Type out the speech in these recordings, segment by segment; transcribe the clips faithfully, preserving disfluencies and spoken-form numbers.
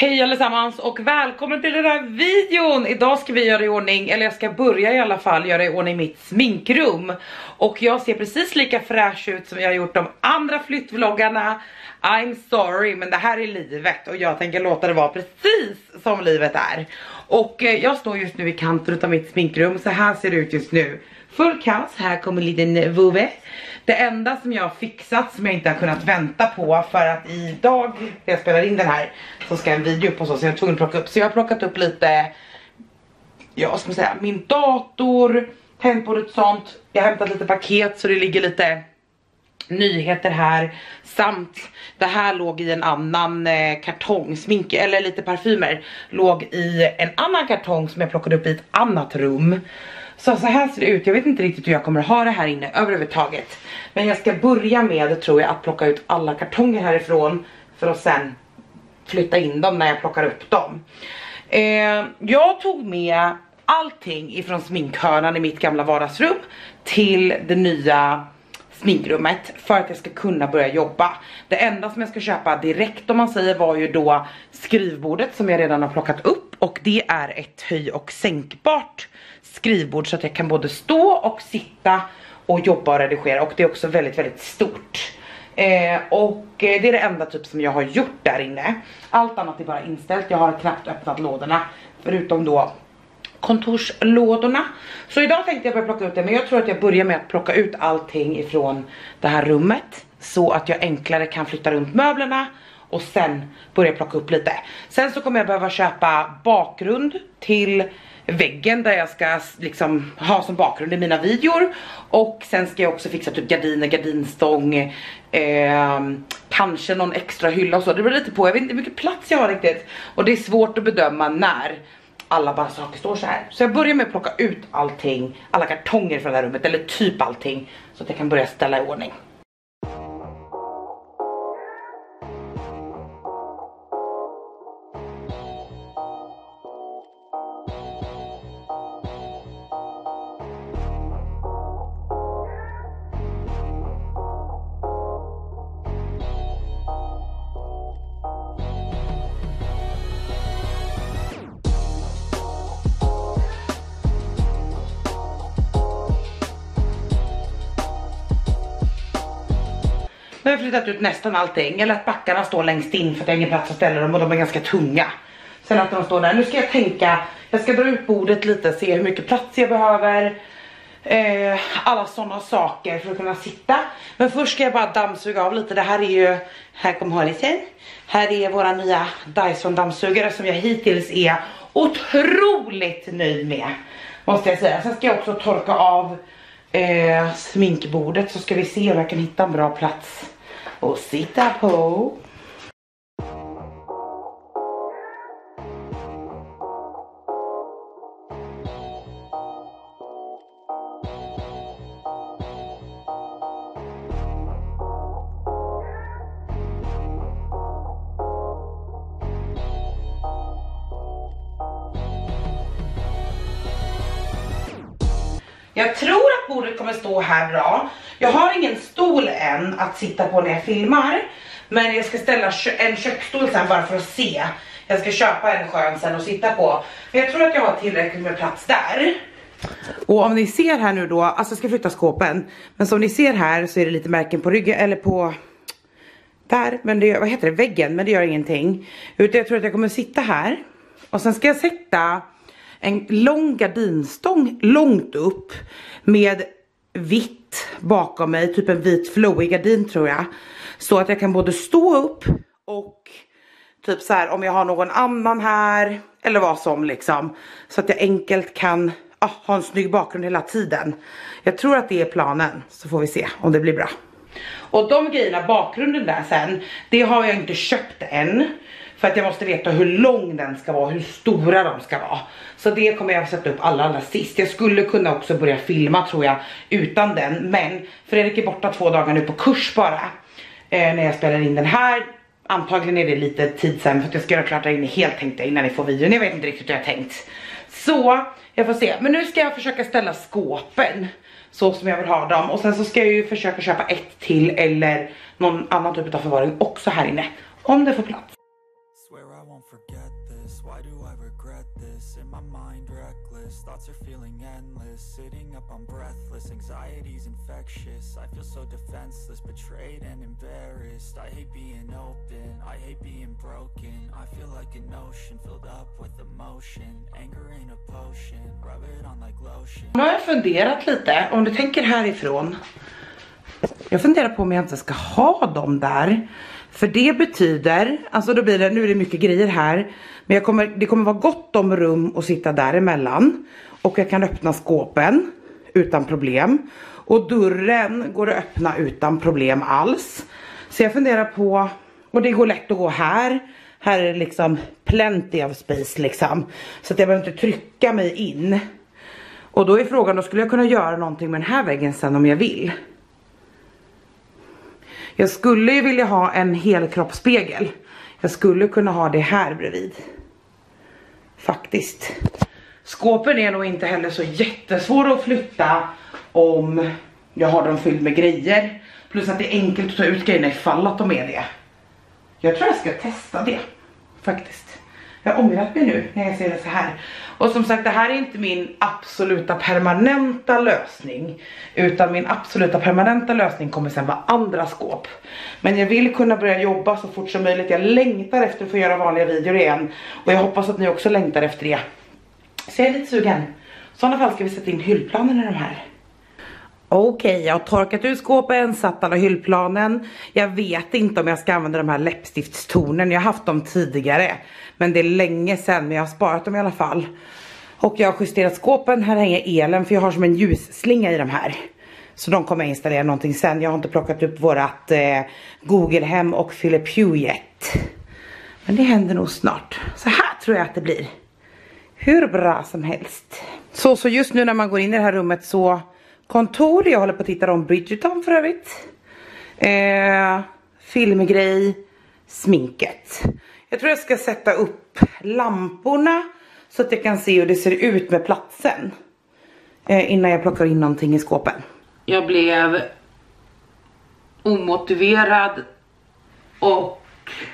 Hej allesammans och välkommen till den här videon. Idag ska vi göra i ordning, eller jag ska börja i alla fall göra i ordning mitt sminkrum. Och jag ser precis lika fräsch ut som jag har gjort de andra flyttvloggarna. I'm sorry, men det här är livet och jag tänker låta det vara precis som livet är. Och eh, jag står just nu i kanten av mitt sminkrum, så här ser det ut just nu. Full kaos, här kommer en liten vovve. Det enda som jag har fixat som jag inte har kunnat vänta på, för att idag när jag spelar in den här så ska en video på så, så jag är tvungen att plocka upp. Så jag har plockat upp lite, ja vad ska man säga, min dator, tangentbordet och sånt. Jag har hämtat lite paket så det ligger lite nyheter här. Samt det här låg i en annan eh, kartong, smink eller lite parfymer låg i en annan kartong som jag plockade upp i ett annat rum. Så så här ser det ut. Jag vet inte riktigt hur jag kommer att ha det här inne överhuvudtaget. Men jag ska börja med, tror jag, att plocka ut alla kartonger härifrån för att sen flytta in dem när jag plockar upp dem. Eh, jag tog med allting ifrån sminkhörnan i mitt gamla vardagsrum till det nya sminkrummet för att jag ska kunna börja jobba. Det enda som jag ska köpa direkt, om man säger, var ju då skrivbordet som jag redan har plockat upp. Och det är ett höj- och sänkbart skrivbord så att jag kan både stå och sitta och jobba och redigera. Och det är också väldigt, väldigt stort. Eh, och det är det enda typ som jag har gjort där inne. Allt annat är bara inställt. Jag har knappt öppnat lådorna, förutom då kontorslådorna. Så idag tänkte jag börja plocka ut det, men jag tror att jag börjar med att plocka ut allting ifrån det här rummet så att jag enklare kan flytta runt möblerna och sen börja plocka upp lite. Sen så kommer jag behöva köpa bakgrund till väggen där jag ska liksom ha som bakgrund i mina videor. Och sen ska jag också fixa typ gardiner, gardinstång, eh, kanske någon extra hylla och så. Det beror lite på, jag vet inte hur mycket plats jag har riktigt. Och det är svårt att bedöma när alla bara saker står så här. Så jag börjar med att plocka ut allting, alla kartonger från det här rummet, eller typ allting, så att jag kan börja ställa i ordning. Nu har jag flyttat ut nästan allting. Jag lät backarna stå längst in för att jag har ingen plats att ställa dem och de är ganska tunga. Sen att de står där. Nu ska jag tänka, jag ska dra ut bordet lite, se hur mycket plats jag behöver. Eh, alla sådana saker för att kunna sitta. Men först ska jag bara dammsuga av lite. Det här är ju, här kommer Harrison. Här är våra nya Dyson dammsugare som jag hittills är otroligt nöjd med, måste jag säga. Sen ska jag också torka av Eh, sminkbordet, så ska vi se om jag kan hitta en bra plats och sitta på. Jag tror att bordet kommer stå här bra. Jag har ingen stol än att sitta på när jag filmar, men jag ska ställa en köksstol sen bara för att se. Jag ska köpa en skön sen och sitta på. Men jag tror att jag har tillräckligt med plats där. Och om ni ser här nu då, alltså jag ska flytta skåpen, men som ni ser här så är det lite märken på ryggen, eller på där, men det, vad heter det, väggen, men det gör ingenting. Utan jag tror att jag kommer sitta här. Och sen ska jag sätta en lång gardinstång långt upp med vitt bakom mig, typ en vit flowy gardin tror jag. Så att jag kan både stå upp och typ så här, om jag har någon annan här eller vad som liksom. Så att jag enkelt kan ah, ha en snygg bakgrund hela tiden. Jag tror att det är planen, så får vi se om det blir bra. Och de grejerna, bakgrunden där sen, det har jag inte köpt än. För att jag måste veta hur lång den ska vara, hur stora de ska vara. Så det kommer jag att sätta upp allra, allra sist. Jag skulle kunna också börja filma tror jag utan den. Men Fredrik är borta två dagar nu på kurs bara. Eh, när jag spelar in den här. Antagligen är det lite tid sen för att jag ska göra klart det inne helt, tänkte jag, innan ni får videon. Jag vet inte riktigt hur jag har tänkt. Så jag får se. Men nu ska jag försöka ställa skåpen så som jag vill ha dem. Och sen så ska jag ju försöka köpa ett till eller någon annan typ av förvaring också här inne. Om det får plats. Swear I won't forget this. Why do I regret this? In my mind reckless, thoughts are feeling endless. Sitting up I'm breathless, anxiety's infectious. I feel so defenseless, betrayed and embarrassed. I hate being open, I hate being broken. I feel like an ocean filled up with emotion. Anger ain't a potion, rub it on like lotion. Nu har jag funderat lite, om du tänker härifrån. Jag funderar på om jag inte ska ha dem där. För det betyder, alltså då blir det, nu är det mycket grejer här. Men jag kommer, det kommer vara gott om rum att sitta däremellan. Och jag kan öppna skåpen utan problem. Och dörren går att öppna utan problem alls. Så jag funderar på, och det går lätt att gå här. Här är det liksom plenty of space liksom. Så att jag behöver inte trycka mig in. Och då är frågan, då skulle jag kunna göra någonting med den här väggen sen om jag vill. Jag skulle ju vilja ha en helkroppsspegel. Jag skulle kunna ha det här bredvid. Faktiskt. Skåpen är nog inte heller så jättesvåra att flytta om jag har dem fylld med grejer. Plus att det är enkelt att ta ut grejerna ifall att de är det. Jag tror jag ska testa det. Faktiskt. Jag har ångrat mig nu när jag ser det så här. Och som sagt, det här är inte min absoluta permanenta lösning. Utan min absoluta permanenta lösning kommer sen vara andra skåp. Men jag vill kunna börja jobba så fort som möjligt. Jag längtar efter att få göra vanliga videor igen. Och jag hoppas att ni också längtar efter det. Så jag är lite sugen. I sådana fall ska vi sätta in hyllplanen i de här. Okej, okay, jag har torkat ut skåpen, satt alla hyllplanen. Jag vet inte om jag ska använda de här läppstiftstornen. Jag har haft dem tidigare. Men det är länge sedan, men jag har sparat dem i alla fall. Och jag har justerat skåpen. Här hänger elen, för jag har som en ljusslinga i de här. Så de kommer jag installera någonting sen. Jag har inte plockat upp vårat eh, Google-hem och Philips Hue-jet. Men det händer nog snart. Så här tror jag att det blir. Hur bra som helst. Så, så just nu när man går in i det här rummet så... Kontor, jag håller på att titta om Bridgerton för övrigt. Eh, filmgrej, sminket. Jag tror jag ska sätta upp lamporna så att jag kan se hur det ser ut med platsen. Eh, innan jag plockar in någonting i skåpen. Jag blev omotiverad och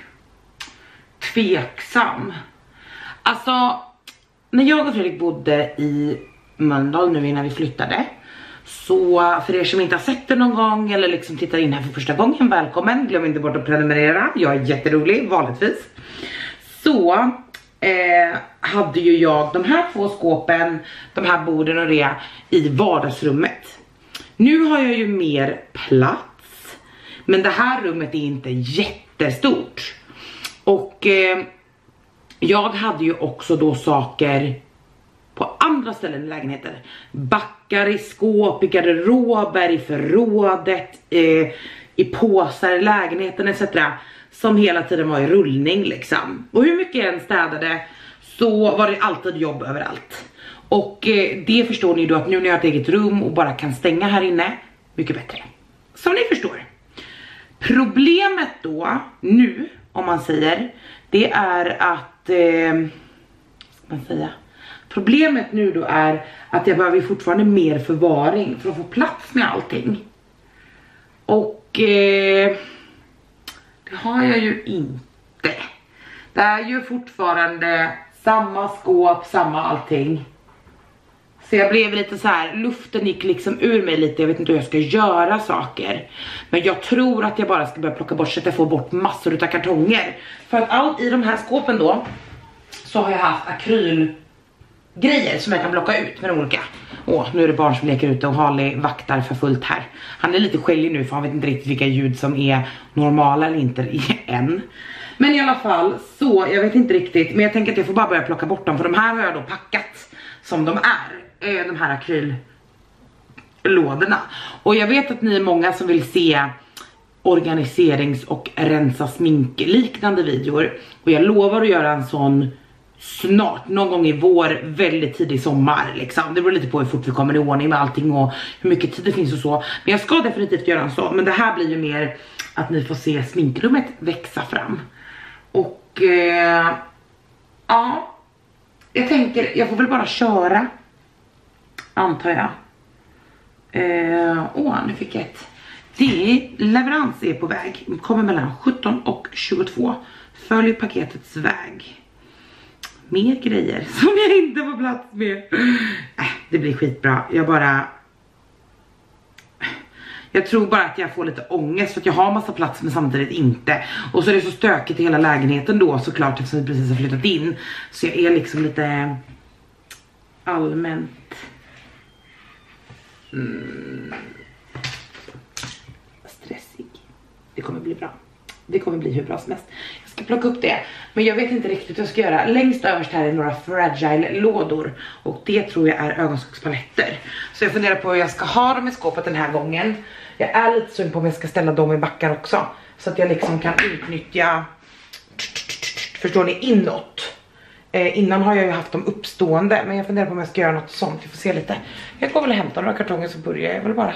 tveksam. Alltså, när jag och Fredrik bodde i Mölndal nu innan vi flyttade. Så för er som inte har sett det någon gång eller liksom tittar in här för första gången, välkommen. Glöm inte bort att prenumerera, jag är jätterolig, vanligtvis. Så eh, hade ju jag de här två skåpen, de här borden och det i vardagsrummet. Nu har jag ju mer plats, men det här rummet är inte jättestort. Och eh, jag hade ju också då saker på andra ställen i lägenheten. Backar i skåp, i garderober, i förrådet, eh, i påsar i lägenheten et cetera. Som hela tiden var i rullning liksom. Och hur mycket jag än städade så var det alltid jobb överallt. Och eh, det förstår ni då att nu när jag har ett eget rum och bara kan stänga här inne, mycket bättre. Som ni förstår. Problemet då, nu om man säger, det är att, eh, ska man säga... Problemet nu då är att jag behöver fortfarande mer förvaring för att få plats med allting. Och eh, det har jag ju inte. Det är ju fortfarande samma skåp, samma allting. Så jag blev lite så här, luften gick liksom ur mig lite. Jag vet inte hur jag ska göra saker. Men jag tror att jag bara ska börja plocka bort så att jag får bort massor av kartonger. För att allt i de här skåpen då så har jag haft akryl grejer som jag kan blocka ut med de olika. Åh, nu är det barn som leker ute och Harley vaktar för fullt här. Han är lite skällig nu för han vet inte riktigt vilka ljud som är normala eller inte i än. Men i alla fall, så jag vet inte riktigt. Men jag tänker att jag får bara börja plocka bort dem. För de här har jag då packat som de är. De här akryllådorna. Och jag vet att ni är många som vill se organiserings- och rensa smink liknande videor. Och jag lovar att göra en sån snart, någon gång i vår, väldigt tidig sommar liksom. Det beror lite på hur fort vi kommer i ordning med allting och hur mycket tid det finns och så. Men jag ska definitivt göra en så. Men det här blir ju mer att ni får se sminkrummet växa fram. Och eh, ja, jag tänker, jag får väl bara köra, antar jag. eh, Åh, nu fick jag ett. Det är leverans är på väg. Kommer mellan sjutton och tjugotvå. Följ paketets väg. Mer grejer som jag inte får plats med. Äh, det blir skitbra. Jag bara... Jag tror bara att jag får lite ångest för att jag har massa plats men samtidigt inte. Och så är det så stökigt i hela lägenheten då såklart eftersom vi precis har flyttat in. Så jag är liksom lite allmänt mm, stressig. Det kommer bli bra. Det kommer bli hur bra som helst. Jag ska plocka upp det. Men jag vet inte riktigt vad jag ska göra. Längst överst här är några fragile lådor. Och det tror jag är ögonskugspaletter. Så jag funderar på hur jag ska ha dem i skåpet den här gången. Jag är lite sugen på om jag ska ställa dem i backar också. Så att jag liksom kan utnyttja, förstår ni, inåt. Eh, innan har jag ju haft dem uppstående. Men jag funderar på om jag ska göra något sånt. Vi får se lite. Jag går väl och hämtar några kartonger så börjar jag väl bara.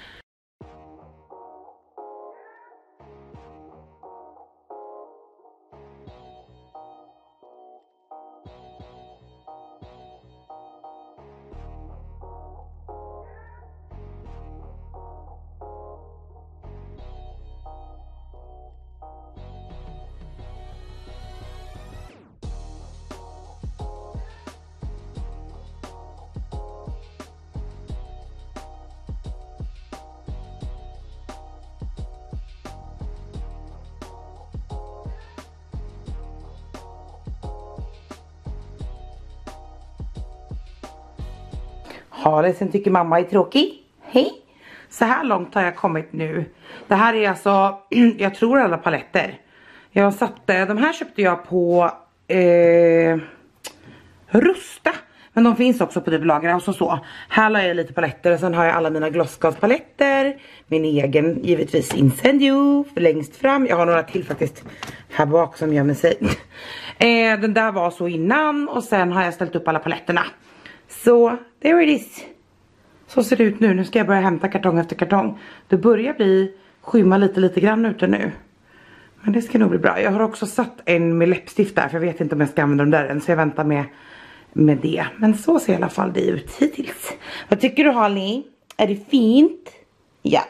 Harley, sen tycker mamma är tråkig. Hej! Så här långt har jag kommit nu. Det här är alltså, jag tror alla paletter. Jag satte, de här köpte jag på eh, Rusta. Men de finns också på typ Lagerhaus och så. så. Här la jag lite paletter och sen har jag alla mina Glossglass-paletter. Min egen, givetvis Incendio, längst fram. Jag har några till faktiskt här bak som gör mig sig. eh, den där var så innan och sen har jag ställt upp alla paletterna. Så, there it is. Så ser det ut nu. Nu ska jag börja hämta kartong efter kartong. Det börjar bli skymma lite lite grann ute nu. Men det ska nog bli bra. Jag har också satt en med läppstift där. För jag vet inte om jag ska använda dem där än. Så jag väntar med, med det. Men så ser i alla fall det ut hittills. Vad tycker du, Harley? Är det fint? Ja.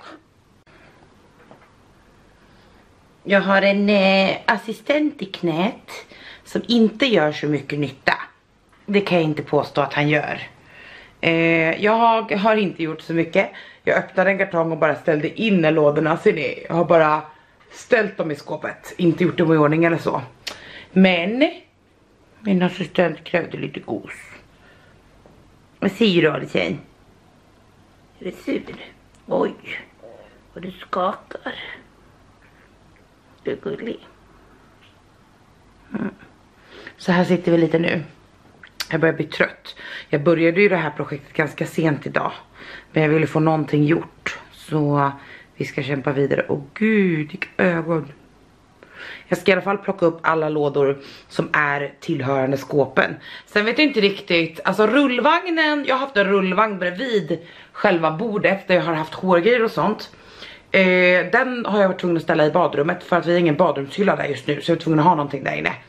Jag har en eh, assistent i knät. Som inte gör så mycket nytta. Det kan jag inte påstå att han gör. Eh, jag har inte gjort så mycket. Jag öppnade en kartong och bara ställde in lådorna. Ser ni? Jag har bara ställt dem i skåpet. Inte gjort dem i ordning eller så. Men min assistent krävde lite gos. Vad säger du, Alice? Är det sur? Oj. Och du skakar. Du är gullig. Mm. Så här sitter vi lite nu. Jag börjar bli trött. Jag började ju det här projektet ganska sent idag. Men jag ville få någonting gjort. Så vi ska kämpa vidare. Åh gud, vilka ögon. Jag ska i alla fall plocka upp alla lådor som är tillhörande skåpen. Sen vet jag inte riktigt. Alltså rullvagnen. Jag har haft en rullvagn bredvid själva bordet. Där jag har haft hårgrejer och sånt. Eh, den har jag varit tvungen att ställa i badrummet. För att vi har ingen badrumshylla där just nu. Så jag är tvungen att ha någonting där inne.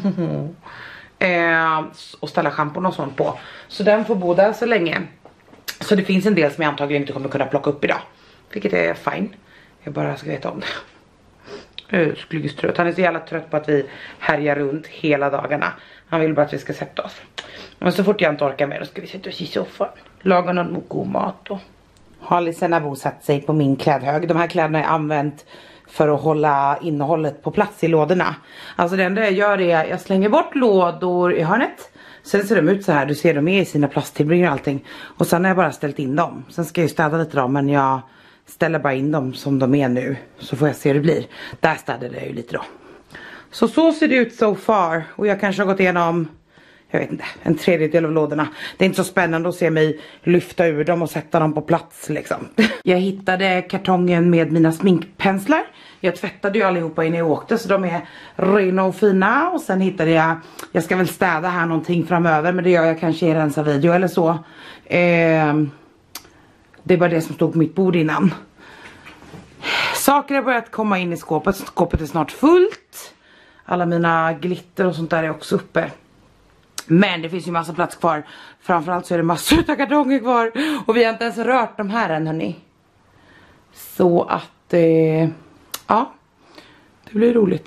Eh, och ställa schampon och sånt på. Så den får bo där så länge. Så det finns en del som jag antagligen inte kommer kunna plocka upp idag. Vilket är fine. Jag bara ska veta om det. Jag är skulle trött. Han är så jävla trött på att vi härjar runt hela dagarna. Han vill bara att vi ska sätta oss. Men så fort jag inte orkar med då ska vi sätta oss i soffan. Laga någon god mat då. Harley sen har bosatt sig på min klädhög. De här kläderna är använt för att hålla innehållet på plats i lådorna. Alltså det enda jag gör är jag slänger bort lådor i hörnet. Sen ser de ut så här. Du ser de är i sina plasttillbringar och allting. Och sen har jag bara ställt in dem. Sen ska jag ju städa lite då. Men jag ställer bara in dem som de är nu. Så får jag se hur det blir. Där städade jag ju lite då. Så så ser det ut so far. Och jag kanske har gått igenom, jag vet inte, en tredjedel av lådorna. Det är inte så spännande att se mig lyfta ur dem och sätta dem på plats liksom. Jag hittade kartongen med mina sminkpenslar. Jag tvättade ju allihopa innan jag åkte så de är rena och fina. Och sen hittade jag, jag ska väl städa här någonting framöver. Men det gör jag kanske i en rensa video eller så. Eh, det är bara det som stod på mitt bord innan. Saker har börjat komma in i skåpet. Skåpet är snart fullt. Alla mina glitter och sånt där är också uppe. Men det finns ju massa plats kvar. Framförallt så är det massor av kartonger kvar. Och vi har inte ens rört de här än, hörni. Så att, eh, ja, det blir roligt.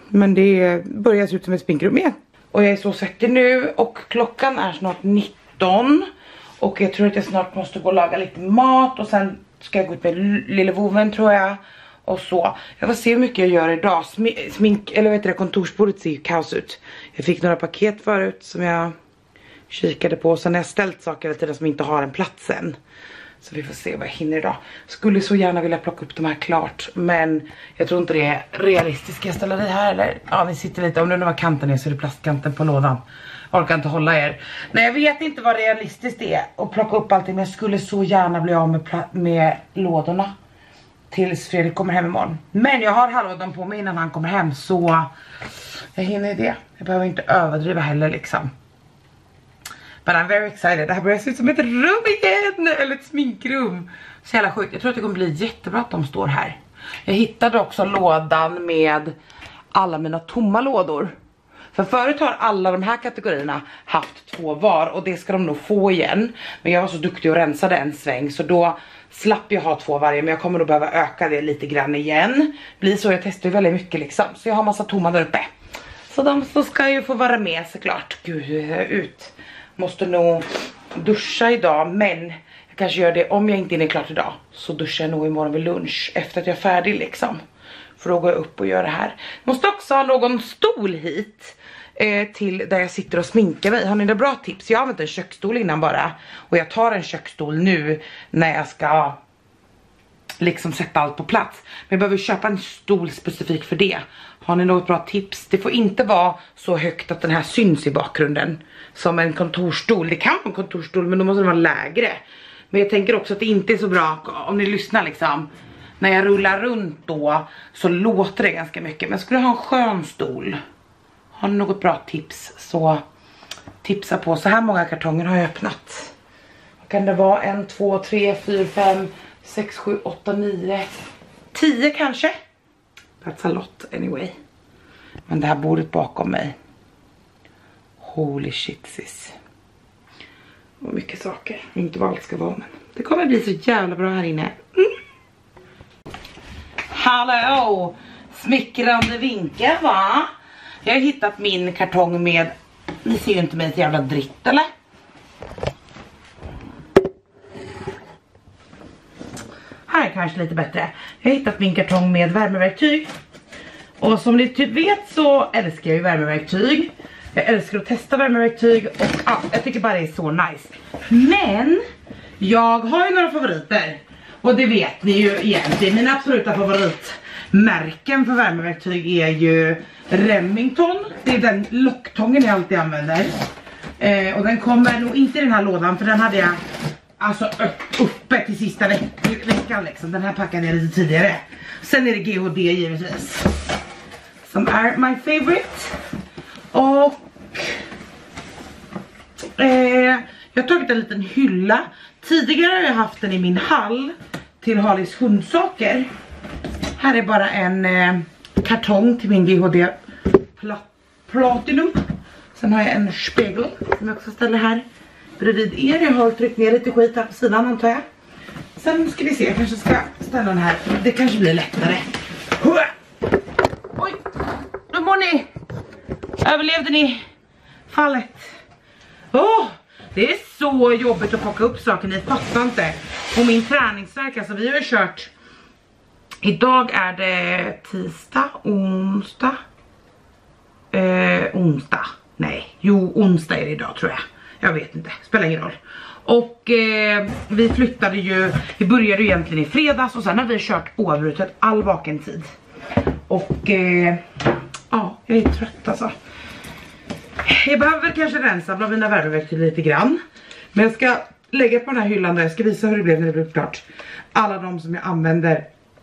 Men det börjar se ut som ett sminkrum igen. Och jag är så svettig nu och klockan är snart nitton. Och jag tror att jag snart måste gå och laga lite mat. Och sen ska jag gå ut med lille voven tror jag. Och så. Jag får se hur mycket jag gör idag. Smink, eller vet du, kontorsbordet ser ju kaos ut. Jag fick några paket förut som jag kikade på. Sen har jag ställt saker hela tiden som inte har en plats än. Så vi får se vad jag hinner idag. Skulle så gärna vilja plocka upp de här klart. Men jag tror inte det är realistiskt. Ska jag ställa det här eller? Ja, ni sitter lite. Om det nu var kanten är så är det plastkanten på lådan. Jag orkar inte hålla er. Nej, jag vet inte vad realistiskt det är att plocka upp allting. Men jag skulle så gärna bli av med, med lådorna. Tills Fredrik kommer hem imorgon. Men jag har halvådan på mig innan han kommer hem. Så jag hinner det. Jag behöver inte överdriva heller liksom. But I'm very excited. Det här börjar se ut som ett rum igen. Eller ett sminkrum. Så jävla sjukt. Jag tror att det kommer bli jättebra att de står här. Jag hittade också lådan med alla mina tomma lådor. För förut har alla de här kategorierna haft två var. Och det ska de nog få igen. Men jag var så duktig och rensade en sväng. Så då slapp jag ha två varje. Men jag kommer nog behöva öka det lite grann igen. Blir så, jag testar ju väldigt mycket liksom. Så jag har massa tomma där uppe. Så de så ska ju få vara med såklart. Gud, ut. Måste nog duscha idag. Men jag kanske gör det om jag inte är klart idag. Så duschar jag nog imorgon vid lunch. Efter att jag är färdig liksom. För då går jag upp och gör det här. Måste också ha någon stol hit. Eh, till där jag sitter och sminkar mig. Har ni några bra tips? Jag har använt en köksstol innan bara. Och jag tar en köksstol nu. När jag ska liksom sätta allt på plats. Men jag behöver köpa en stol specifik för det. Har ni något bra tips? Det får inte vara så högt att den här syns i bakgrunden. Som en kontorstol. Det kan vara en kontorstol men då måste den vara lägre. Men jag tänker också att det inte är så bra. Om ni lyssnar liksom. När jag rullar runt då. Så låter det ganska mycket. Men skulle jag ha en skön stol. Har ni något bra tips? Så tipsa på. Så här många kartonger har jag öppnat. Vad kan det vara? En, två, tre, fyra, fem, sex, sju, åtta, nio, tio kanske. That's a lot anyway. Men det här bordet bakom mig. Holy shit sis. Och mycket saker. Inte vad allt ska vara men. Det kommer bli så jävla bra här inne. Mm. Hallå! Smickrande vinkar va? Jag har hittat min kartong med. Ni ser ju inte mig ett jävla dritt eller? Här är kanske lite bättre. Jag har hittat min kartong med värmeverktyg. Och som ni typ vet så älskar jag ju värmeverktyg. Jag älskar att testa värmeverktyg. Och ja, jag tycker bara det är så nice. Men jag har ju några favoriter. Och det vet ni ju egentligen. Mina absoluta favoritmärken för värmeverktyg är ju Remington. Det är den locktången jag alltid använder. Eh, och den kommer nog inte i den här lådan. För den hade jag alltså uppe till sista veck veckan liksom. Den här packade jag lite tidigare. Sen är det G H D givetvis. Som är my favorite. Och eh, jag har tagit en liten hylla. Tidigare har jag haft den i min hall till Halis hundsaker. Här är bara en eh, kartong till min G H D Pla Platinum. Sen har jag en spegel som jag också ställer här bredvid er. Jag har tryckt ner lite skit här på sidan antar jag. Sen ska vi se, jag kanske ska ställa den här. Det kanske blir lättare. Oj, hur mår ni? Överlevde ni fallet? Åh, oh, det är så jobbigt att plocka upp saker, ni fattar inte. På min träningsvärk, alltså vi har ju kört. Idag är det tisdag, onsdag. Eh, onsdag. Nej, jo onsdag är det idag tror jag. Jag vet inte, spelar ingen roll. Och eh, vi flyttade ju, vi började ju egentligen i fredags och sen har vi kört oavbrutet all vaken tid. Och eh, ja, jag är trött alltså. Jag behöver kanske rensa bland mina värmeverktyg lite grann. Men jag ska lägga på den här hyllan där jag ska visa hur det blev när det blev klart. Alla de som jag använder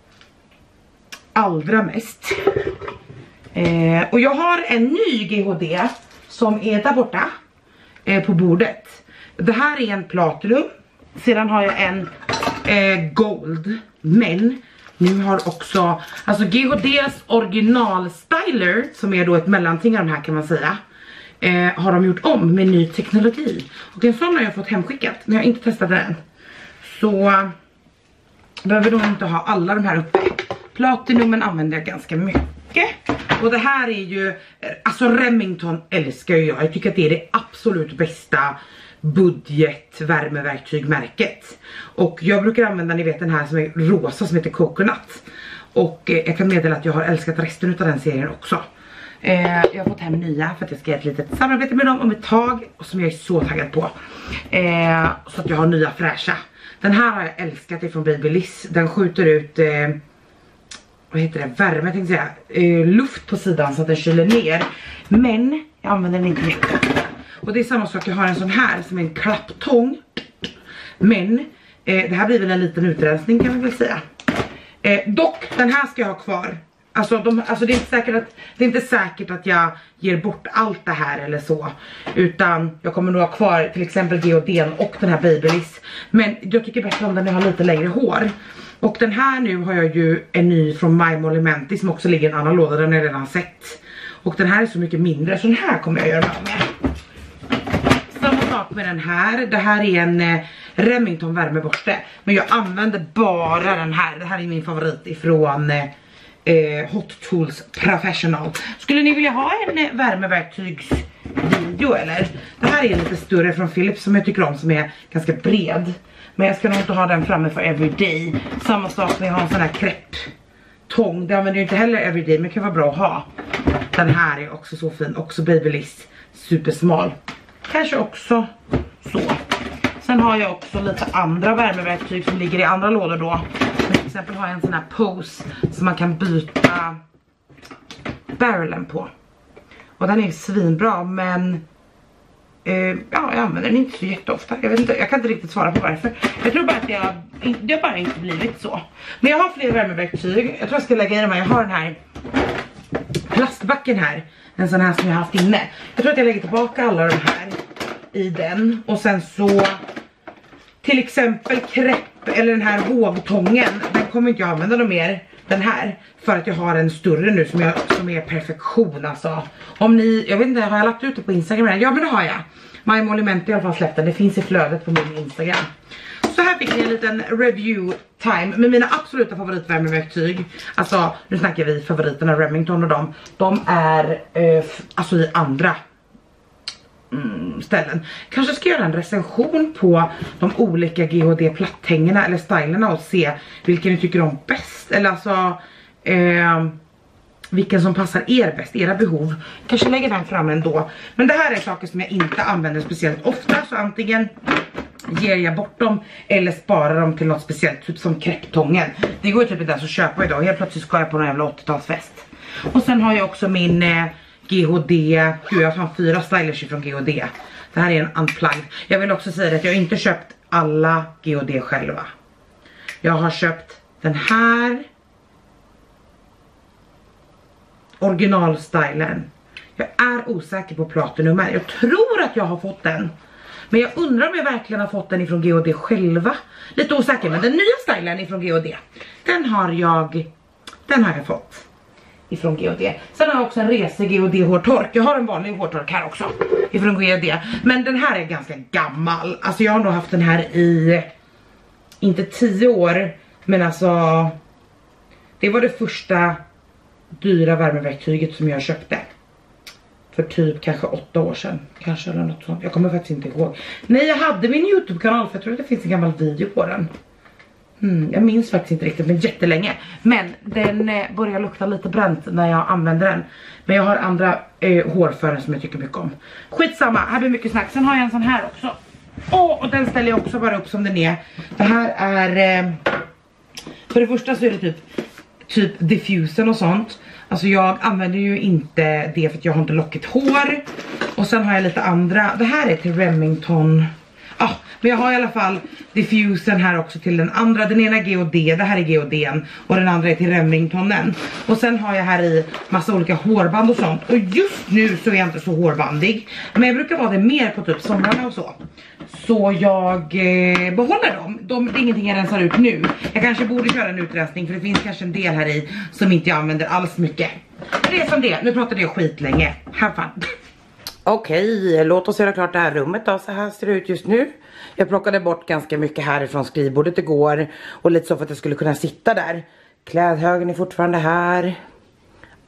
allra mest. Eh, och jag har en ny G H D som är där borta eh, på bordet. Det här är en Platinum. Sedan har jag en eh, Gold. Men nu har också, alltså G H D's original styler, som är då ett mellanting av de här kan man säga. Eh, har de gjort om med ny teknologi. Och en sån har jag fått hemskickat, men jag har inte testat den. Så behöver då inte ha alla de här uppe. Platinumen använder jag ganska mycket. mycket. Och det här är ju, alltså Remington älskar jag. Jag tycker att det är det absolut bästa budget värmeverktygmärket. Och jag brukar använda, ni vet den här som är rosa som heter Coconut. Och eh, jag kan meddela att jag har älskat resten av den serien också. Eh, jag har fått hem nya för att jag ska göra ett litet samarbete med dem om ett tag. Och som jag är så taggad på. Eh, så att jag har nya fräscha. Den här har jag älskat ifrån Babyliss. Den skjuter ut, eh, vad heter det, värme tänkte jag säga. Eh, luft på sidan så att den kyler ner. Men jag använder den inte mycket. Och det är samma sak, jag har en sån här som är en klapptång. Men eh, det här blir väl en liten utrensning kan man väl säga. Eh, dock, den här ska jag ha kvar. Alltså, de, alltså det, är inte säkert att, det är inte säkert att jag ger bort allt det här eller så. Utan jag kommer nog ha kvar till exempel G och D och den här Babyliss. Men jag tycker bättre om den när jag har lite längre hår. Och den här nu har jag ju en ny från My Molly Menti som också ligger i en annan låda, den har jag redan sett. Och den här är så mycket mindre så den här kommer jag göra med. Samma sak med den här. Det här är en eh, Remington värmeborste. Men jag använder bara den här. Det här är min favorit ifrån eh, Hot Tools Professional. Skulle ni vilja ha en eh, värmeverktygsvideo eller? Det här är lite större från Philips som jag tycker om, som är ganska bred. Men jag ska nog inte ha den framme för everyday. Samma sak med att ha en sån här krepp-tång. Det använder jag inte heller everyday, men det kan vara bra att ha. Den här är också så fin. Också Babyliss. Supersmal. Kanske också så. Sen har jag också lite andra värmeverktyg som ligger i andra lådor då. Till exempel har jag en sån här pose som man kan byta barrelen på. Och den är svinbra, men eh, ja, jag använder den inte så jätteofta. Jag vet inte, jag kan inte riktigt svara på varför. Jag tror bara att jag, det har bara inte blivit så. Men jag har fler värmeverktyg. Jag tror jag ska lägga i de här. Jag har den här plastbacken här. En sån här som jag har haft inne. Jag tror att jag lägger tillbaka alla de här i den. Och sen så till exempel krepp eller den här vågtången. Den kommer inte jag använda någon mer. Den här. För att jag har en större nu som, jag, som är perfektion alltså. Om ni, jag vet inte, har jag lagt ut det på Instagram? Ja, men det har jag. My Molly Menti i alla fall släppt den. Det finns i flödet på min Instagram. Så här fick ni en liten review time med mina absoluta favoritvärmeverktyg. Alltså, nu snackar vi favoriterna Remington och dem. De är eh, alltså i andra mm, ställen. Kanske ska jag göra en recension på de olika G H D-platthängerna eller stylerna och se vilken ni tycker om bäst. Eller alltså eh, vilken som passar er bäst, era behov. Kanske lägger den fram ändå. Men det här är saker som jag inte använder speciellt ofta. Så antingen ger jag bort dem eller sparar dem till något speciellt, typ som krepptången. Det går ju typ inte ens att köpa idag. Helt plötsligt ska jag på någon jävla åttiotalsfest. Och sen har jag också min eh, G H D. Gud, jag har fyra stylers från G H D. Det här är en unplugged. Jag vill också säga att jag inte köpt alla G H D själva. Jag har köpt den här originalstylen. Jag är osäker på platinummer. Jag tror att jag har fått den. Men jag undrar om jag verkligen har fått den ifrån G H D själva. Lite osäker, men den nya stylen ifrån G H D, Den har jag Den har jag fått ifrån G H D. Sen har jag också en rese G H D hårtork. Jag har en vanlig hårtork här också ifrån G H D. Men den här är ganska gammal. Alltså jag har nog haft den här i inte tio år. Men alltså det var det första dyra värmeverktyget som jag köpte. För typ kanske åtta år sedan. Kanske eller något sånt. Jag kommer faktiskt inte ihåg. Nej, jag hade min YouTube-kanal. För jag tror att det finns en gammal video på den. Mm, jag minns faktiskt inte riktigt. Men jättelänge. Men den eh, börjar lukta lite bränt när jag använder den. Men jag har andra eh, hårfärger som jag tycker mycket om. Skitsamma. Här blir mycket snack. Sen har jag en sån här också. Åh, och den ställer jag också bara upp som den är. Det här är... Eh, för det första så är det typ... Typ diffusen och sånt. Alltså jag använder ju inte det för att jag har inte lockigt hår. Och sen har jag lite andra. Det här är till Remington. Ja, ah, men jag har i alla fall diffusen här också till den andra. Den ena är G H D, det här är G H D. Och den andra är till Remingtonen. Och sen har jag här i massa olika hårband och sånt. Och just nu så är jag inte så hårbandig. Men jag brukar vara det mer på typ somrarna och så. Så jag eh, behåller dem. De, det är ingenting jag rensar ut nu. Jag kanske borde köra en utrensning för det finns kanske en del här i som inte jag använder alls mycket. Men det är som det. Nu pratade jag skit länge. Have fun. Okej, låt oss göra klart det här rummet då. Så här ser det ut just nu. Jag plockade bort ganska mycket härifrån skrivbordet igår. Och lite så för att jag skulle kunna sitta där. Klädhögen är fortfarande här.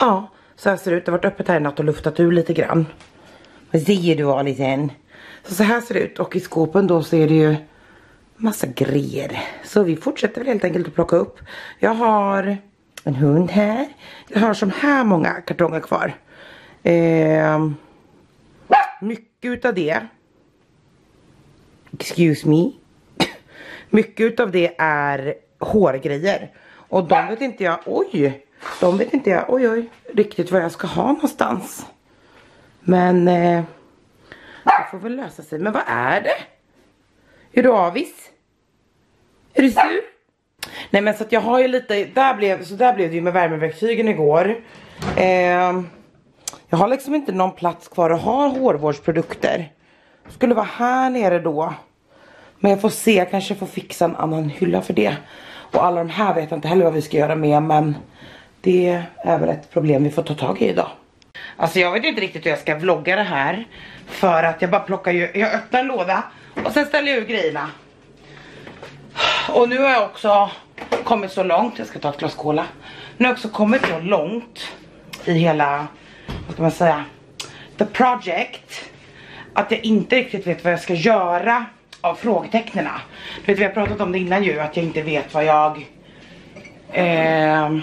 Ja, så här ser det ut. Det har varit öppet här i natt och luftat ur lite grann. Vad säger du, Alisen? Så, så här ser det ut. Och i skåpen då så är det ju massa grejer. Så vi fortsätter väl helt enkelt att plocka upp. Jag har en hund här. Jag har som här många kartonger kvar. Eh, mycket utav det. Excuse me. Mycket utav det är hårgrejer. Och de vet inte jag, oj. De vet inte jag, oj oj. Riktigt vad jag ska ha någonstans. Men eh, det får väl lösa sig. Men vad är det? Är du avis? Är du sur? Nej men så att jag har ju lite, där blev, så där blev det ju med värmeverktygen igår. Eh, jag har liksom inte någon plats kvar att ha hårvårdsprodukter. Skulle vara här nere då. Men jag får se, jag kanske får fixa en annan hylla för det. Och alla de här vet jag inte heller vad vi ska göra med, men det är väl ett problem vi får ta tag i idag. Alltså jag vet inte riktigt hur jag ska vlogga det här. För att jag bara plockar ju, jag öppnar en låda och sen ställer jag ur grejerna. Och nu har jag också kommit så långt, jag ska ta ett glas cola. Nu har jag också kommit så långt i hela, vad ska man säga, the project. Att jag inte riktigt vet vad jag ska göra av frågetecknena. Du vet, vi har pratat om det innan ju, att jag inte vet vad jag... Eh,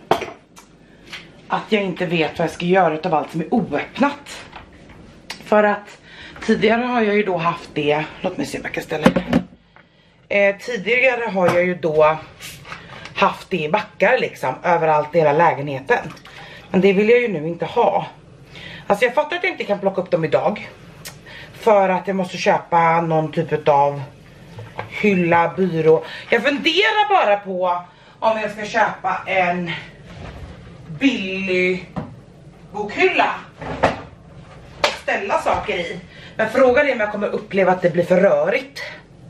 att jag inte vet vad jag ska göra av allt som är oöppnat. För att tidigare har jag ju då haft det... Låt mig se om jag kan ställa det. Eh, tidigare har jag ju då haft det i backar liksom, överallt i hela lägenheten. Men det vill jag ju nu inte ha. Alltså jag fattar att jag inte kan plocka upp dem idag. För att jag måste köpa någon typ av hylla, byrå. Jag funderar bara på om jag ska köpa en billig bokhylla och ställa saker i. Men frågan är om jag kommer uppleva att det blir för rörigt.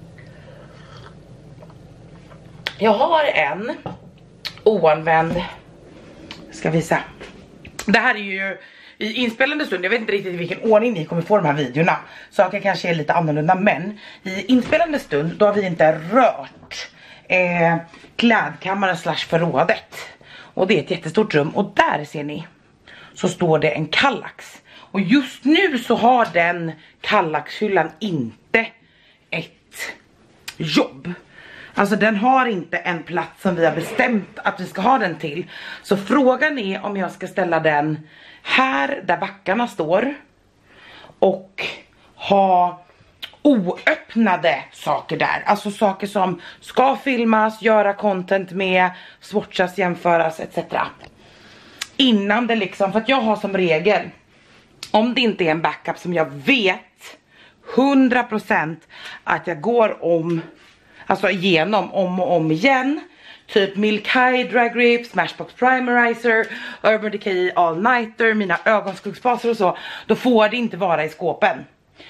Jag har en oanvänd, ska visa. Det här är ju i inspelande stund, jag vet inte riktigt i vilken ordning ni kommer få de här videorna. Så att jag kanske är lite annorlunda, men i inspelande stund då har vi inte rört eh, klädkammaren slash förrådet. Och det är ett jättestort rum och där ser ni så står det en kallax. Och just nu så har den kallaxhyllan inte ett jobb. Alltså den har inte en plats som vi har bestämt att vi ska ha den till. Så frågan är om jag ska ställa den här där backarna står. Och ha oöppnade saker där. Alltså saker som ska filmas, göra content med, swatchas, jämföras et cetera. Innan det liksom, för att jag har som regel, om det inte är en backup som jag vet hundra procent att jag går om, alltså igenom om och om igen. Typ Milk High Drag Grip, Smashbox Primerizer, Urban Decay All Nighter, mina ögonskuggsbaser och så. Då får det inte vara i skåpen.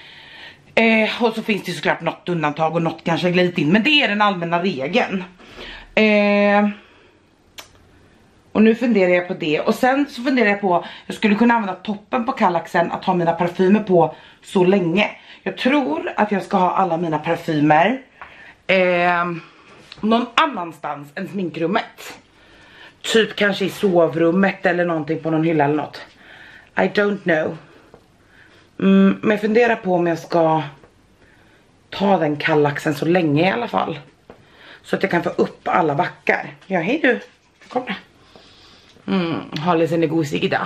Eh, och så finns det såklart något undantag och något kanske glidit in. Men det är den allmänna regeln. Eh, och nu funderar jag på det. Och sen så funderar jag på, jag skulle kunna använda toppen på kallaxen att ha mina parfymer på så länge. Jag tror att jag ska ha alla mina parfymer eh, någon annanstans än sminkrummet. Typ kanske i sovrummet eller någonting på någon hylla eller något. I don't know. Mm, men jag funderar på om jag ska ta den kallaxen så länge i alla fall. Så att jag kan få upp alla backar. Ja, hej du. Kom där. Mm, Harley är gosig idag.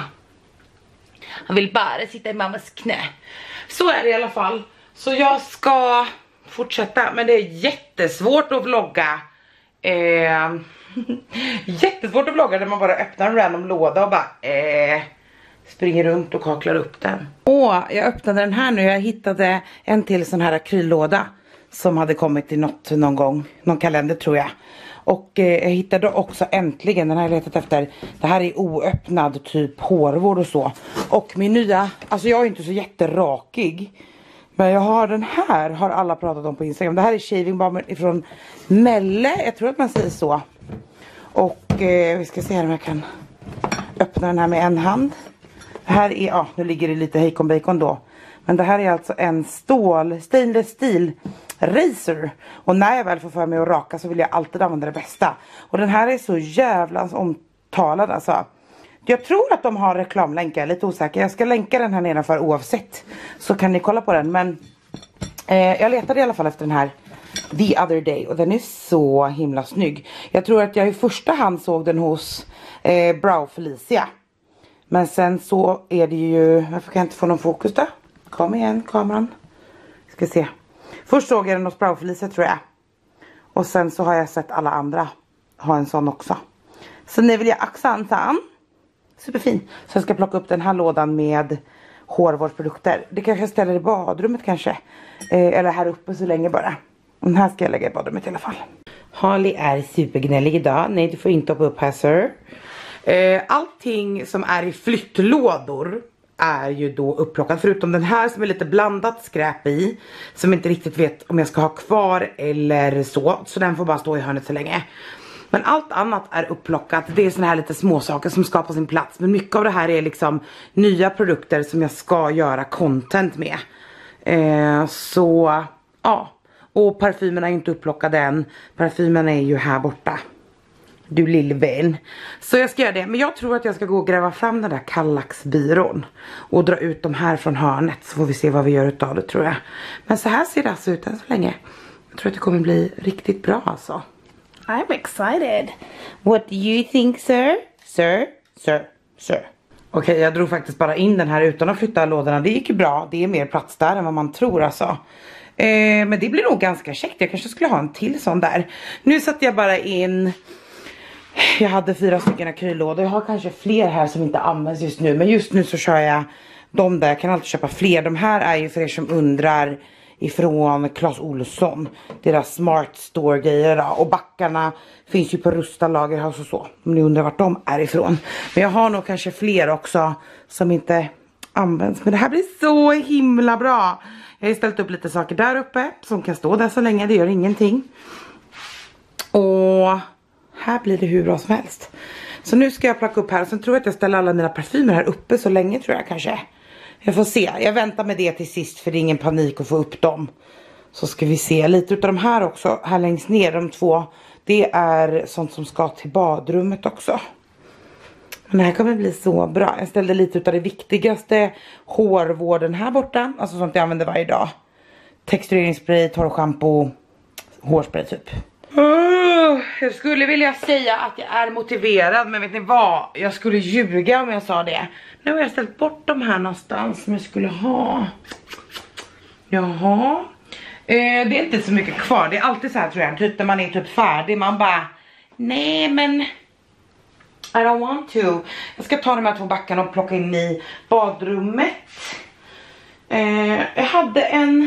Han vill bara sitta i mammas knä. Så är det i alla fall. Så jag ska fortsätta. Men det är jättesvårt att vlogga. Eh, jättesvårt att vlogga där man bara öppnar en random låda och bara... Eh, springer runt och kaklar upp den. Åh, jag öppnade den här nu. Jag hittade en till sån här akryllåda som hade kommit i något någon gång. Någon kalender tror jag. Och eh, jag hittade också äntligen, den här jag letat efter. Det här är oöppnad typ hårvård och så. Och min nya, alltså jag är inte så jätterakig. Men jag har den här, har alla pratat om på Instagram. Det här är shaving balm ifrån Melle, jag tror att man säger så. Och eh, vi ska se här om jag kan öppna den här med en hand. Det här är, ja nu ligger det lite hejkon bacon då. Men det här är alltså en stål, stainless steel razor. Och när jag väl får för mig att raka så vill jag alltid använda det bästa. Och den här är så jävla omtalad alltså. Jag tror att de har reklamlänkar, jag är lite osäker. Jag ska länka den här nedanför oavsett. Så kan ni kolla på den. Men eh, jag letade i alla fall efter den här The Other Day. Och den är så himla snygg. Jag tror att jag i första hand såg den hos eh, Brow Felicia. Men sen så är det ju... Varför kan jag inte få någon fokus då? Kom igen, kameran. Ska se. Först såg jag den hos Brow Felicia tror jag. Och sen så har jag sett alla andra ha en sån också. Så nu vill jag axa en sån. Superfin. Så jag ska plocka upp den här lådan med hårvårdsprodukter. Det kanske jag ställer i badrummet kanske. Eh, eller här uppe så länge bara. Den här ska jag lägga i badrummet i alla fall. Harley är supergnällig idag. Nej, du får inte hoppa upp här, sir. Eh, allting som är i flyttlådor är ju då upplockat. Förutom den här som är lite blandat skräp i. Som inte riktigt vet om jag ska ha kvar eller så. Så den får bara stå i hörnet så länge. Men allt annat är upplockat. Det är såna här lite små saker som ska på sin plats. Men mycket av det här är liksom nya produkter som jag ska göra content med. Eh, så ja. Och parfymerna är inte upplockade än. Parfymerna är ju här borta. Du lille vän. Så jag ska göra det. Men jag tror att jag ska gå och gräva fram den där Kallax-byrån. Och dra ut de här från hörnet. Så får vi se vad vi gör utav det tror jag. Men så här ser det alltså ut än så länge. Jag tror att det kommer bli riktigt bra alltså. I'm excited. What do you think, sir? Sir? Sir? Sir? Okej, okay, jag drog faktiskt bara in den här utan att flytta lådorna. Det gick ju bra. Det är mer plats där än vad man tror alltså. Eh, men det blir nog ganska käckt. Jag kanske skulle ha en till sån där. Nu satte jag bara in... Jag hade fyra stycken akrylådor. Jag har kanske fler här som inte används just nu. Men just nu så kör jag de där. Jag kan alltid köpa fler. De här är ju för er som undrar ifrån Clas Ohlson. Deras Smart Store grejer då. Och backarna finns ju på Rusta Lagerhaus och så. Om ni undrar vart de är ifrån. Men jag har nog kanske fler också som inte används. Men det här blir så himla bra. Jag har ställt upp lite saker där uppe som kan stå där så länge. Det gör ingenting. Och här blir det hur bra som helst. Så nu ska jag plocka upp här. Och sen tror jag att jag ställer alla mina parfymer här uppe så länge tror jag kanske. Jag får se. Jag väntar med det till sist för det är ingen panik att få upp dem. Så ska vi se. Lite utav de här också. Här längst ner de två. Det är sånt som ska till badrummet också. Men det här kommer bli så bra. Jag ställde lite utav det viktigaste hårvården här borta. Alltså sånt jag använder varje dag. Textureringsspray, torrschampo, hårspray typ. Oh, jag skulle vilja säga att jag är motiverad. Men vet ni vad? Jag skulle ljuga om jag sa det. Nu har jag ställt bort de här någonstans som jag skulle ha. Jaha. Eh, det är inte så mycket kvar. Det är alltid så här tror jag. Typ när man är typ färdig. Man bara, nej men I don't want to. Jag ska ta de här två backarna och plocka in i badrummet. Eh, jag hade en...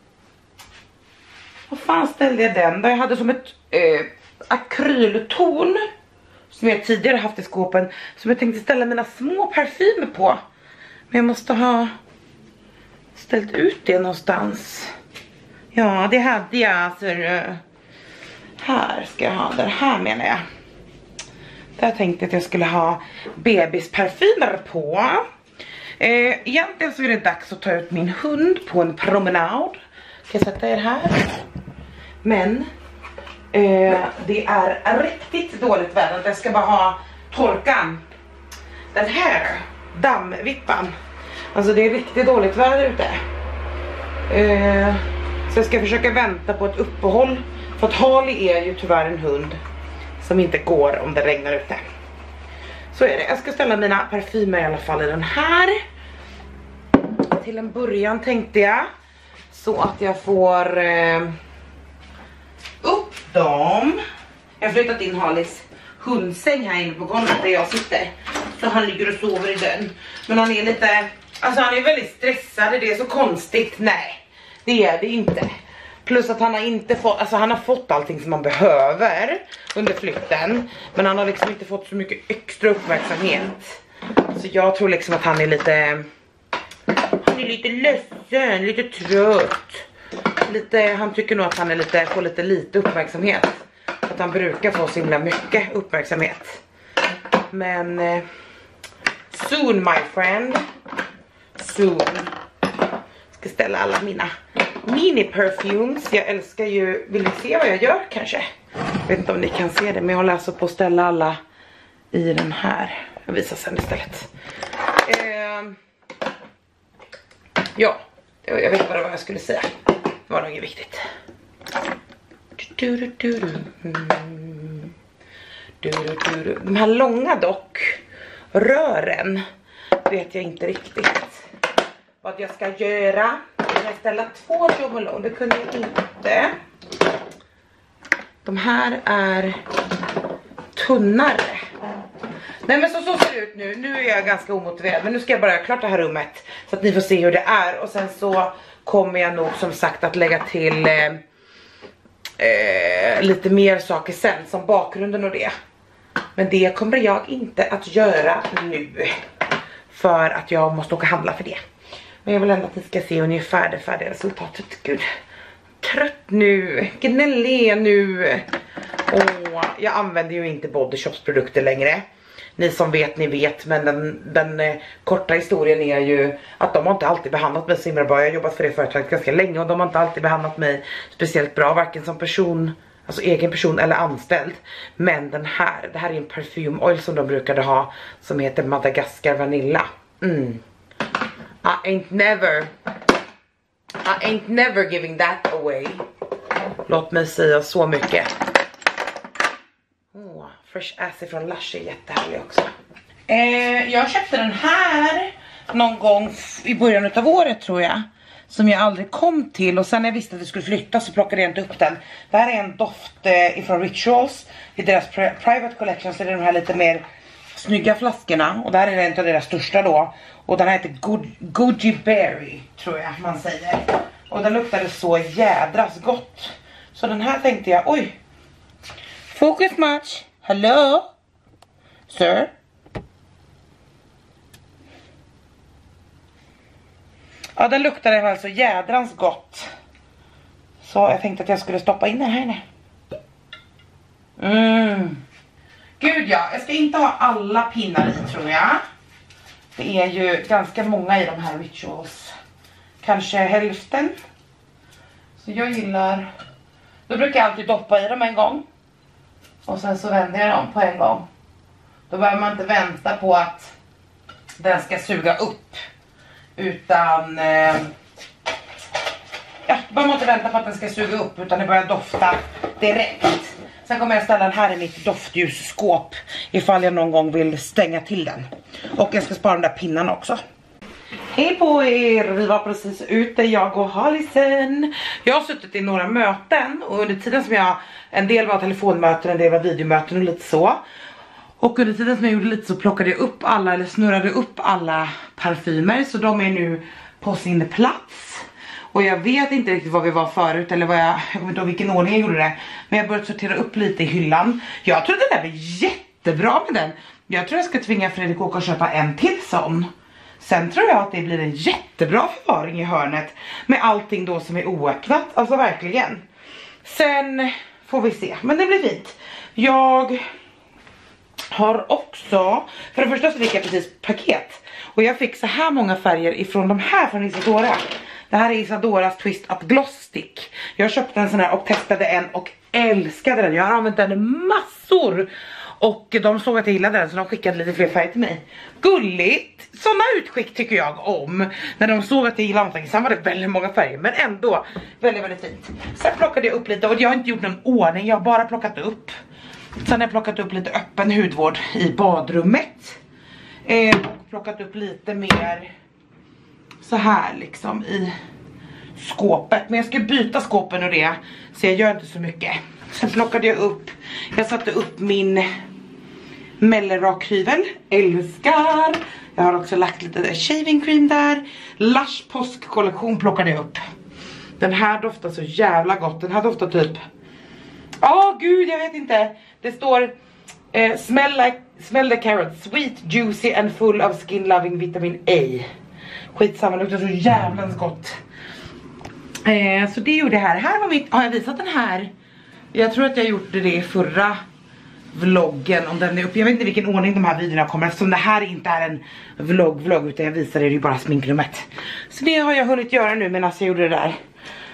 Vad fan ställde jag den? Där jag hade som ett eh, akrylton. Som jag tidigare haft i skåpen. Som jag tänkte ställa mina små parfymer på. Men jag måste ha ställt ut det någonstans. Ja, det hade jag. Så, uh, här ska jag ha. Det här menar jag. Där tänkte jag att jag skulle ha bebisparfymer på. Eh, egentligen så är det dags att ta ut min hund på en promenad. Ska jag sätta er här? Men eh, det är riktigt dåligt väder. Jag ska bara ha torkan. Den här dammvippan. Alltså det är riktigt dåligt väder ute. Eh, så jag ska försöka vänta på ett uppehåll. För att Harley är ju tyvärr en hund som inte går om det regnar ute. Så är det. Jag ska ställa mina parfymer i alla fall i den här. Till en början tänkte jag. Så att jag får eh, upp dem. Jag har flyttat in Harleys hundsäng här inne på golvet där jag sitter. Så han ligger och sover i den. Men han är lite, alltså han är väldigt stressad. Det är så konstigt. Nej, det är det inte. Plus att han har inte fått, alltså han har fått allting som han behöver under flytten. Men han har liksom inte fått så mycket extra uppmärksamhet. Så jag tror liksom att han är lite... Han är lite ledsen, lite trött. Lite, han tycker nog att han är lite, får lite lite uppmärksamhet. Att han brukar få så himla mycket uppmärksamhet. Men eh, soon my friend. Soon. Ska ställa alla mina mini perfumes. Jag älskar ju, vill ni se vad jag gör kanske? Jag vet inte om ni kan se det, men jag håller alltså på att ställa alla i den här. jag visar sen istället. Eh, ja, jag vet bara vad jag skulle säga. Det var nog inget viktigt. De här långa dock rören vet jag inte riktigt vad jag ska göra. Jag ska ställa två Jomalone, det kunde jag inte. De här är tunnare. Nej men så, så ser det ut nu. Nu är jag ganska omotiverad. Men nu ska jag bara göra klart det här rummet. Så att ni får se hur det är. Och sen så kommer jag nog som sagt att lägga till eh, eh, lite mer saker sen. Som bakgrunden och det. Men det kommer jag inte att göra nu. För att jag måste åka handla för det. Men jag vill ändå att ni ska se ungefär det färdiga resultatet. Gud. Trött nu. Gnällig nu. Åh, jag använder ju inte Body Shops produkter längre. Ni som vet, ni vet. Men den, den eh, korta historien är ju att de har inte alltid behandlat mig så himla bra. Jag har jobbat för det företaget ganska länge och de har inte alltid behandlat mig speciellt bra. Varken som person, alltså egen person eller anställd. Men den här, det här är en perfume oil som de brukade ha. Som heter Madagascar Vanilla. Mm. I ain't never I ain't never giving that away. Låt mig säga så mycket. Oh, Fresh Acid från Lush är jättehärlig också. eh, Jag köpte den här någon gång i början av året tror jag. Som jag aldrig kom till. Och sen när jag visste att vi skulle flytta så plockade jag inte upp den. Det här är en doft eh, ifrån Rituals. I deras private collection så är det de här lite mer snygga flaskorna. Och det här är en av deras största då. Och den här heter Good, Goji Berry tror jag man säger. Och den luktade så jädras gott. Så den här tänkte jag, oj. Focus match. Hello? Sir? Ja, den luktade alltså jädrans gott. Så jag tänkte att jag skulle stoppa in den här inne. Mm. Gud ja, jag ska inte ha alla pinnar i tror jag. Det är ju ganska många i de här Rituals. Kanske hälften. Så jag gillar... Då brukar jag alltid doppa i dem en gång. Och sen så vänder jag dem på en gång. Då behöver man inte vänta på att den ska suga upp. Utan... Eh, ja, då behöver man inte vänta på att den ska suga upp. Utan det börjar dofta direkt. Sen kommer jag ställa den här i mitt doftljusskåp. Ifall jag någon gång vill stänga till den. Och jag ska spara de där pinnarna också. Hej på er! Vi var precis ute, jag och Halisen. Jag har suttit i några möten. Och under tiden som jag... En del var telefonmöten, en del var videomöten och lite så. Och under tiden som jag gjorde lite så plockade jag upp alla, eller snurrade upp alla parfymer. Så de är nu på sin plats. Och jag vet inte riktigt vad vi var förut, eller vad jag, jag vet inte vilken ordning jag gjorde det. Men jag började sortera upp lite i hyllan. Jag tror det där var jättebra med den. Jag tror jag ska tvinga Fredrik åka och köpa en till sån. Sen tror jag att det blir en jättebra förvaring i hörnet. Med allting då som är oöppnat, alltså verkligen. Sen får vi se, men det blir fint. Jag har också, för det första så fick jag precis paket. Och jag fick så här många färger ifrån de här från Isadora. Det här är Isadoras Twist Up Gloss Stick. Jag köpte en sån här och testade en och älskade den. Jag har använt den massor. Och de såg att jag gillade den så de skickade lite fler färger till mig. Gulligt. Såna utskick tycker jag om. När de såg att jag gillade någonting. Sen var det väldigt många färger. Men ändå väldigt väldigt fint. Sen plockade jag upp lite. Och jag har inte gjort någon ordning. Jag har bara plockat upp. Sen har jag plockat upp lite öppen hudvård i badrummet. Eh, plockat upp lite mer så här liksom i skåpet. Men jag ska byta skåpen och det. Så jag gör inte så mycket. Sen plockade jag upp. Jag satte upp min Mellerak-hyvel. Älskar. Jag har också lagt lite shaving cream där. Lush påskkollektion plockade jag upp. Den här doftar så jävla gott. Den här doftar typ... Åh oh, gud, jag vet inte. Det står... Eh, smell, like, smell the carrot. Sweet, juicy and full of skin loving vitamin A. Skitsamma, det luktar så jävla gott. Eh, så det gjorde det här. Här var mitt... Har jag visat den här? Jag tror att jag gjorde det i förra vloggen. Om den är uppe. Jag vet inte vilken ordning de här videorna kommer. Eftersom det här inte är en vlogg-vlogg. Utan jag visar det ju bara sminkrummet. Så det har jag hunnit göra nu medan jag gjorde det där.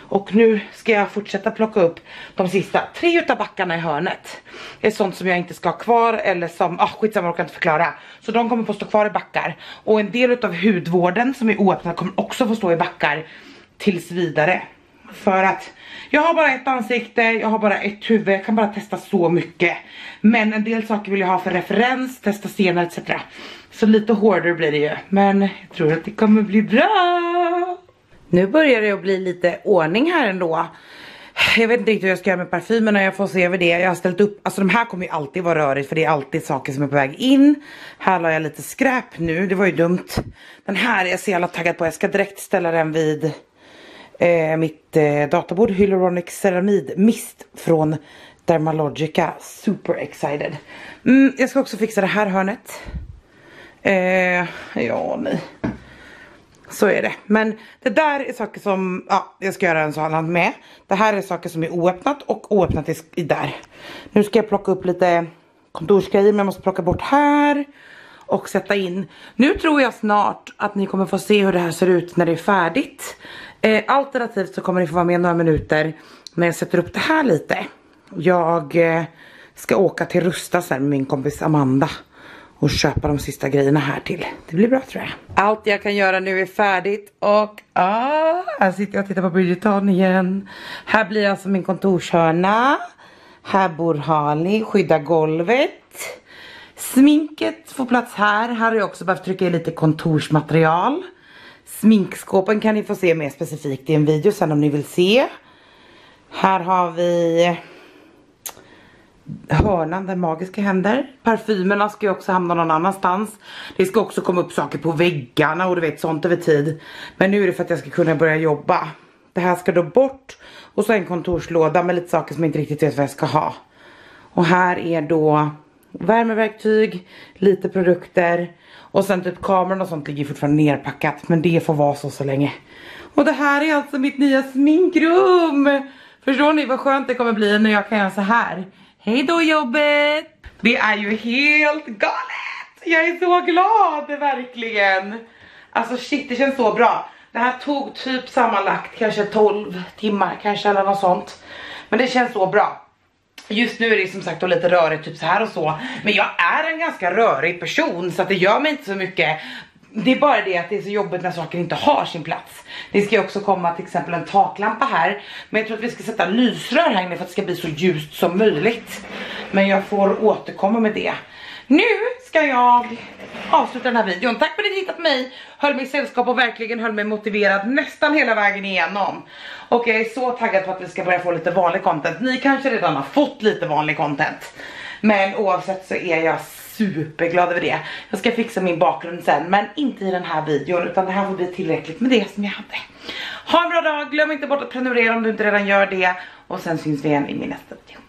Och nu ska jag fortsätta plocka upp de sista tre utav backarna i hörnet. Det är sånt som jag inte ska ha kvar eller som, ah skitsamma, jag kan inte förklara. Så de kommer få stå kvar i backar. Och en del utav hudvården som är oöppnad kommer också få stå i backar tills vidare. För att jag har bara ett ansikte, jag har bara ett huvud, jag kan bara testa så mycket. Men en del saker vill jag ha för referens, testa senare et cetera. Så lite hårdare blir det ju, men jag tror att det kommer bli bra. Nu börjar det att bli lite ordning här ändå. Jag vet inte riktigt hur jag ska göra med parfymerna, jag får se över det. Jag har ställt upp, alltså de här kommer ju alltid vara rörigt för det är alltid saker som är på väg in. Här la jag lite skräp nu, det var ju dumt. Den här är jag så jävla taggad på, jag ska direkt ställa den vid eh, mitt eh, databord. Hyaluronic Ceramide Mist från Dermalogica, super excited. Mm, jag ska också fixa det här hörnet. Eh, ja, nej. Så är det. Men det där är saker som, ja, jag ska göra en sån med. Det här är saker som är oöppnat och oöppnat i där. Nu ska jag plocka upp lite kontorsgrejer, men jag måste plocka bort här och sätta in. Nu tror jag snart att ni kommer få se hur det här ser ut när det är färdigt. Eh, alternativt så kommer ni få vara med några minuter när jag sätter upp det här lite. Jag eh, ska åka till Rusta sen med min kompis Amanda och köpa de sista grejerna här till. Det blir bra tror jag. Allt jag kan göra nu är färdigt. Och ah, här sitter jag och tittar på Bridgerton igen. Här blir alltså min kontorshörna. Här bor Harley, skydda golvet. Sminket får plats här. Här har jag också behövt trycka i lite kontorsmaterial. Sminkskåpen kan ni få se mer specifikt i en video sen om ni vill se. Här har vi hörnan där magiska händer. Parfymerna ska ju också hamna någon annanstans. Det ska också komma upp saker på väggarna och du vet sånt över tid. Men nu är det för att jag ska kunna börja jobba. Det här ska då bort. Och så en kontorslåda med lite saker som jag inte riktigt vet vad jag ska ha. Och här är då värmeverktyg, lite produkter. Och sen typ kameran och sånt ligger fortfarande nerpackat. Men det får vara så så länge. Och det här är alltså mitt nya sminkrum. Förstår ni vad skönt det kommer bli när jag kan göra så här. Hej då jobbet! Det är ju helt galet! Jag är så glad, verkligen! Alltså shit, det känns så bra. Det här tog typ sammanlagt kanske tolv timmar, kanske eller något sånt. Men det känns så bra. Just nu är det som sagt lite rörigt typ så här och så. Men jag är en ganska rörig person så att det gör mig inte så mycket. Det är bara det att det är så jobbigt när saker inte har sin plats. Det ska ju också komma till exempel en taklampa här. Men jag tror att vi ska sätta lysrör här inne för att det ska bli så ljust som möjligt. Men jag får återkomma med det. Nu ska jag avsluta den här videon. Tack för att ni tittat på mig. Höll mig i sällskap och verkligen höll mig motiverad nästan hela vägen igenom. Och jag är så taggad på att vi ska börja få lite vanlig content. Ni kanske redan har fått lite vanlig content. Men oavsett så är jag superglad över det. Jag ska fixa min bakgrund sen, men inte i den här videon, utan det här får bli tillräckligt med det som jag hade. Ha en bra dag, glöm inte bort att prenumerera om du inte redan gör det. Och sen syns vi igen i min nästa video.